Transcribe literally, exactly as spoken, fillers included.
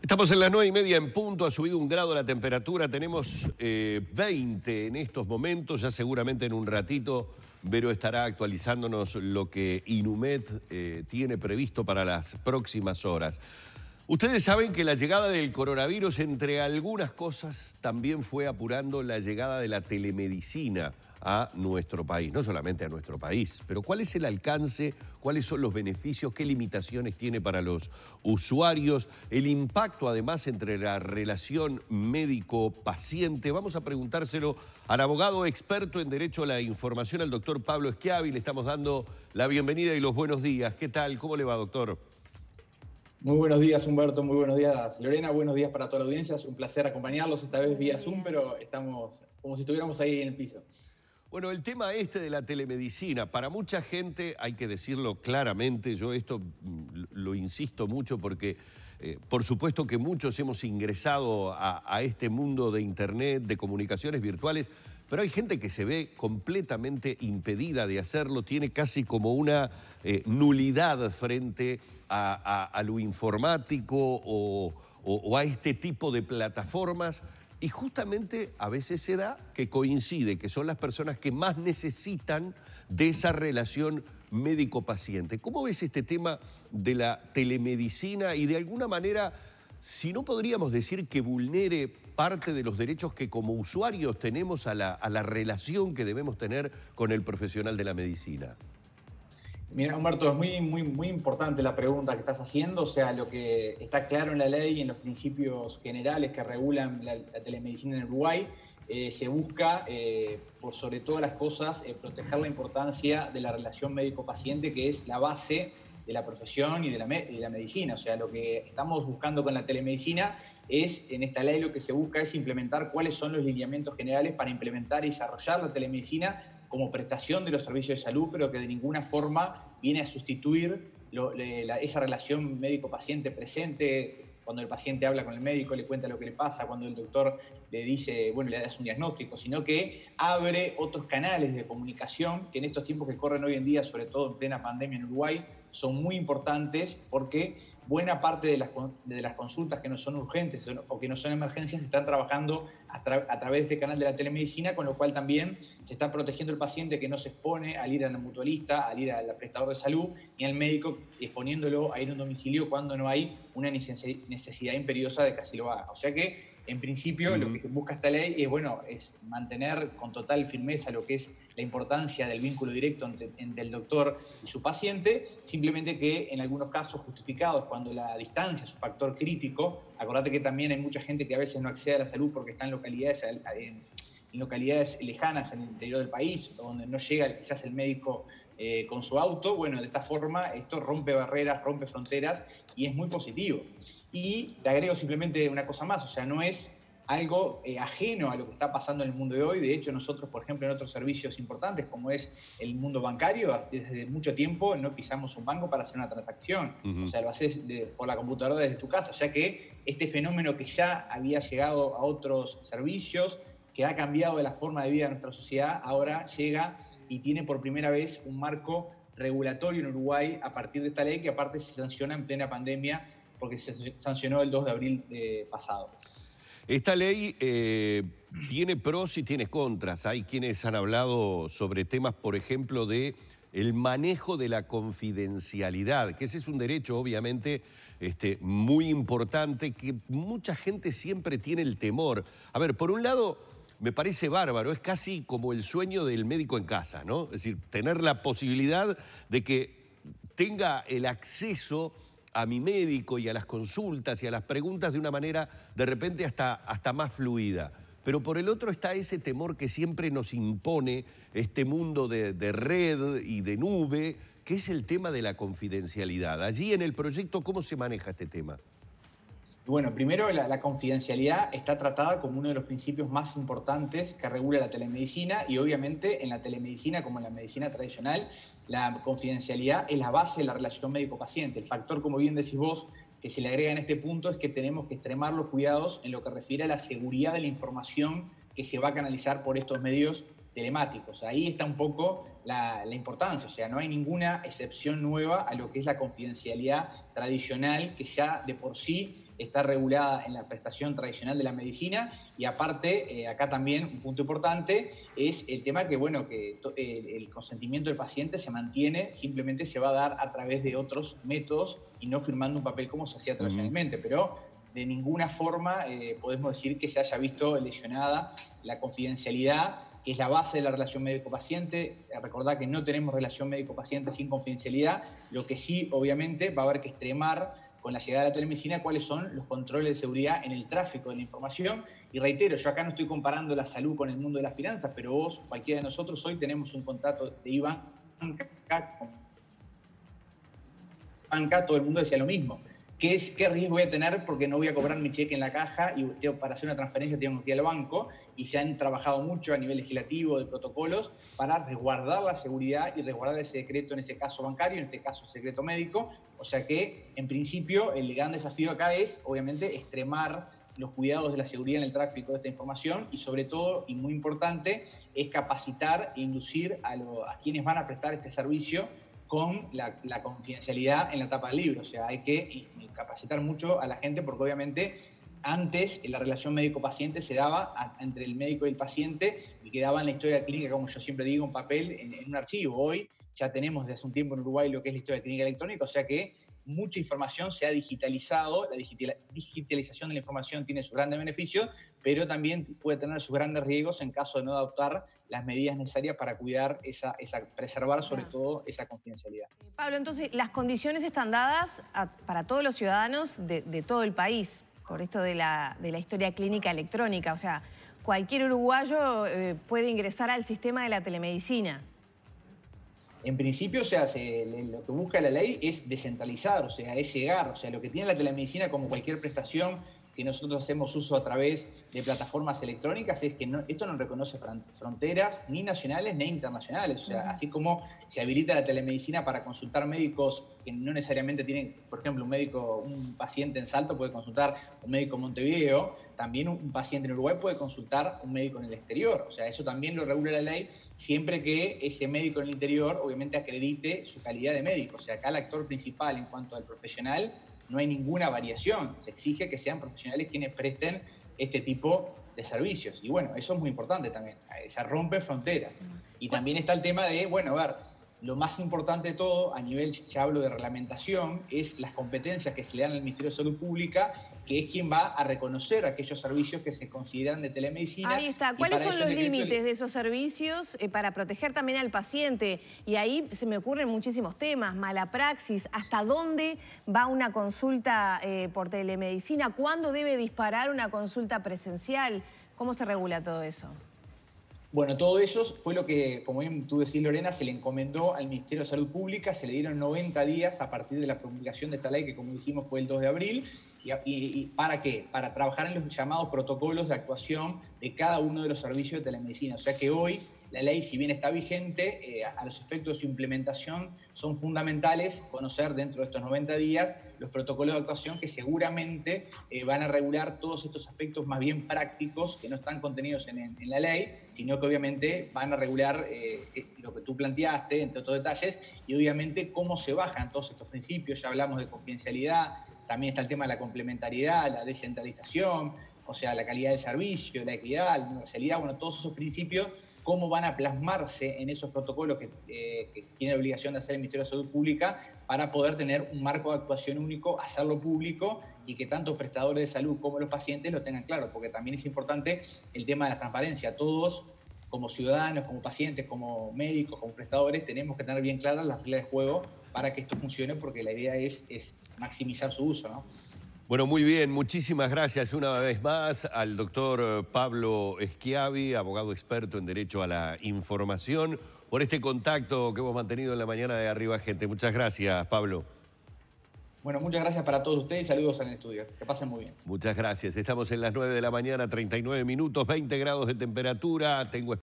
Estamos en las nueve y media en punto, ha subido un grado la temperatura, tenemos eh, veinte en estos momentos, ya seguramente en un ratito Vero estará actualizándonos lo que Inumet eh, tiene previsto para las próximas horas. Ustedes saben que la llegada del coronavirus, entre algunas cosas, también fue apurando la llegada de la telemedicina a nuestro país, no solamente a nuestro país, pero ¿cuál es el alcance? ¿Cuáles son los beneficios? ¿Qué limitaciones tiene para los usuarios? El impacto, además, entre la relación médico-paciente. Vamos a preguntárselo al abogado experto en Derecho a la Información, al doctor Pablo Schiavi. Le estamos dando la bienvenida y los buenos días. ¿Qué tal? ¿Cómo le va, doctor? Muy buenos días, Humberto. Muy buenos días, Lorena. Buenos días para toda la audiencia. Es un placer acompañarlos, esta vez vía Zoom, pero estamos como si estuviéramos ahí en el piso. Bueno, el tema este de la telemedicina, para mucha gente, hay que decirlo claramente, yo esto lo insisto mucho porque eh, por supuesto que muchos hemos ingresado a, a este mundo de Internet, de comunicaciones virtuales, pero hay gente que se ve completamente impedida de hacerlo, tiene casi como una eh, nulidad frente a, a, a lo informático o, o, o a este tipo de plataformas. Y justamente a veces se da que coincide que son las personas que más necesitan de esa relación médico-paciente. ¿Cómo ves este tema de la telemedicina y de alguna manera, si no podríamos decir que vulnere parte de los derechos que como usuarios tenemos a la, a la relación que debemos tener con el profesional de la medicina? Mira, Humberto, es muy, muy, muy importante la pregunta que estás haciendo. O sea, lo que está claro en la ley y en los principios generales que regulan la, la telemedicina en Uruguay, eh, se busca, eh, por sobre todas las cosas, eh, proteger la importancia de la relación médico-paciente, que es la base de la profesión y de la, de la medicina. O sea, lo que estamos buscando con la telemedicina es, en esta ley lo que se busca es implementar cuáles son los lineamientos generales para implementar y desarrollar la telemedicina como prestación de los servicios de salud, pero que de ninguna forma viene a sustituir lo, le, la, esa relación médico-paciente presente, cuando el paciente habla con el médico, le cuenta lo que le pasa, cuando el doctor le dice, bueno, le da un diagnóstico, sino que abre otros canales de comunicación que en estos tiempos que corren hoy en día, sobre todo en plena pandemia en Uruguay, son muy importantes porque buena parte de las, de las consultas que no son urgentes o que no son emergencias se están trabajando a, tra a través de este canal de la telemedicina, con lo cual también se está protegiendo el paciente que no se expone al ir al mutualista, al ir al prestador de salud, ni al médico exponiéndolo a ir a un domicilio cuando no hay una necesidad imperiosa de que así lo haga. O sea que, en principio, uh-huh. lo que busca esta ley es, bueno, es mantener con total firmeza lo que es la importancia del vínculo directo entre, entre el doctor y su paciente, simplemente que en algunos casos justificados, cuando la distancia es un factor crítico, acordate que también hay mucha gente que a veces no accede a la salud porque está en localidades, en, en localidades lejanas en el interior del país, donde no llega quizás el médico eh, con su auto. Bueno, de esta forma esto rompe barreras, rompe fronteras y es muy positivo. Y te agrego simplemente una cosa más, o sea, no es algo eh, ajeno a lo que está pasando en el mundo de hoy. De hecho, nosotros, por ejemplo, en otros servicios importantes, como es el mundo bancario, desde mucho tiempo no pisamos un banco para hacer una transacción. Uh-huh. O sea, lo haces de, por la computadora desde tu casa, ya que este fenómeno que ya había llegado a otros servicios, que ha cambiado de la forma de vida de nuestra sociedad, ahora llega y tiene por primera vez un marco regulatorio en Uruguay a partir de esta ley, que aparte se sanciona en plena pandemia, porque se sancionó el dos de abril eh, pasado. Esta ley eh, tiene pros y tiene contras. Hay quienes han hablado sobre temas, por ejemplo, de el manejo de la confidencialidad, que ese es un derecho, obviamente, este, muy importante, que mucha gente siempre tiene el temor. A ver, por un lado, me parece bárbaro, es casi como el sueño del médico en casa, ¿no? Es decir, tener la posibilidad de que tenga el acceso a mi médico y a las consultas y a las preguntas de una manera de repente hasta, hasta más fluida. Pero por el otro está ese temor que siempre nos impone este mundo de, de red y de nube, que es el tema de la confidencialidad. Allí en el proyecto, ¿cómo se maneja este tema? Bueno, primero la, la confidencialidad está tratada como uno de los principios más importantes que regula la telemedicina, y obviamente en la telemedicina, como en la medicina tradicional, la confidencialidad es la base de la relación médico-paciente. El factor, como bien decís vos, que se le agrega en este punto es que tenemos que extremar los cuidados en lo que refiere a la seguridad de la información que se va a canalizar por estos medios telemáticos. Ahí está un poco la, la importancia, o sea, no hay ninguna excepción nueva a lo que es la confidencialidad tradicional, que ya de por sí está regulada en la prestación tradicional de la medicina. Y aparte, eh, acá también un punto importante es el tema que, bueno, que eh, el consentimiento del paciente se mantiene, simplemente se va a dar a través de otros métodos y no firmando un papel como se hacía tradicionalmente. Uh-huh. Pero de ninguna forma eh, podemos decir que se haya visto lesionada la confidencialidad, que es la base de la relación médico-paciente. Recordad que no tenemos relación médico-paciente sin confidencialidad. Lo que sí, obviamente, va a haber que extremar con la llegada de la telemedicina cuáles son los controles de seguridad en el tráfico de la información. Y reitero, yo acá no estoy comparando la salud con el mundo de las finanzas, pero vos, cualquiera de nosotros, hoy tenemos un contrato de IBANCA, todo el mundo decía lo mismo. ¿Qué, es, ¿Qué riesgo voy a tener porque no voy a cobrar mi cheque en la caja y tengo, para hacer una transferencia tengo que ir al banco? Y se han trabajado mucho a nivel legislativo de protocolos para resguardar la seguridad y resguardar ese decreto, en ese caso bancario, en este caso secreto médico. O sea que, en principio, el gran desafío acá es, obviamente, extremar los cuidados de la seguridad en el tráfico de esta información y, sobre todo, y muy importante, es capacitar e inducir a, lo, a quienes van a prestar este servicio con la, la confidencialidad en la tapa del libro. O sea, hay que y, y capacitar mucho a la gente porque obviamente antes la relación médico-paciente se daba a, entre el médico y el paciente y quedaba en la historia clínica, como yo siempre digo, en papel, en, en un archivo. Hoy ya tenemos desde hace un tiempo en Uruguay lo que es la historia clínica electrónica, o sea que mucha información se ha digitalizado. La digital, digitalización de la información tiene sus grandes beneficios, pero también puede tener sus grandes riesgos en caso de no adoptar las medidas necesarias para cuidar, esa, esa preservar sobre claro. todo esa confidencialidad. Pablo, entonces, las condiciones están dadas a, para todos los ciudadanos de, de todo el país, por esto de la, de la historia clínica electrónica. O sea, cualquier uruguayo eh, puede ingresar al sistema de la telemedicina. En principio, o sea, se, lo que busca la ley es descentralizar, o sea, es llegar. O sea, lo que tiene la telemedicina, como cualquier prestación que nosotros hacemos uso a través de plataformas electrónicas, es que no, esto no reconoce fronteras ni nacionales ni internacionales. O sea, uh-huh. así como se habilita la telemedicina para consultar médicos que no necesariamente tienen, por ejemplo, un médico, un paciente en Salto puede consultar un médico en Montevideo, también un, un paciente en Uruguay puede consultar un médico en el exterior. O sea, eso también lo regula la ley, siempre que ese médico en el interior obviamente acredite su calidad de médico. O sea, acá el actor principal en cuanto al profesional no hay ninguna variación. Se exige que sean profesionales quienes presten este tipo de servicios. Y bueno, eso es muy importante también. Se rompe fronteras. Y también está el tema de, bueno, a ver, lo más importante de todo, a nivel, ya hablo de reglamentación, es las competencias que se le dan al Ministerio de Salud Pública, que es quien va a reconocer aquellos servicios que se consideran de telemedicina. Ahí está. ¿Cuáles son los límites de esos servicios eh, para proteger también al paciente? Y ahí se me ocurren muchísimos temas, mala praxis, ¿hasta dónde va una consulta eh, por telemedicina? ¿Cuándo debe disparar una consulta presencial? ¿Cómo se regula todo eso? Bueno, todo eso fue lo que, como bien tú decís, Lorena, se le encomendó al Ministerio de Salud Pública. Se le dieron noventa días a partir de la promulgación de esta ley, que como dijimos fue el dos de abril. ¿Y, y, y para qué? Para trabajar en los llamados protocolos de actuación de cada uno de los servicios de telemedicina. O sea que hoy la ley, si bien está vigente, eh, a los efectos de su implementación son fundamentales conocer dentro de estos noventa días los protocolos de actuación que seguramente eh, van a regular todos estos aspectos más bien prácticos que no están contenidos en, en la ley, sino que obviamente van a regular eh, lo que tú planteaste, entre otros detalles, y obviamente cómo se bajan todos estos principios. Ya hablamos de confidencialidad, también está el tema de la complementariedad, la descentralización, o sea, la calidad del servicio, la equidad, la universalidad, bueno, todos esos principios, cómo van a plasmarse en esos protocolos que, eh, que tiene la obligación de hacer el Ministerio de Salud Pública para poder tener un marco de actuación único, hacerlo público y que tanto prestadores de salud como los pacientes lo tengan claro, porque también es importante el tema de la transparencia. Todos, como ciudadanos, como pacientes, como médicos, como prestadores, tenemos que tener bien claras las reglas de juego para que esto funcione, porque la idea es, es maximizar su uso, ¿no? Bueno, muy bien, muchísimas gracias una vez más al doctor Pablo Schiavi, abogado experto en Derecho a la Información, por este contacto que hemos mantenido en la mañana de Arriba Gente. Muchas gracias, Pablo. Bueno, muchas gracias para todos ustedes y saludos en el estudio. Que pasen muy bien. Muchas gracias. Estamos en las nueve de la mañana, treinta y nueve minutos, veinte grados de temperatura. Tengo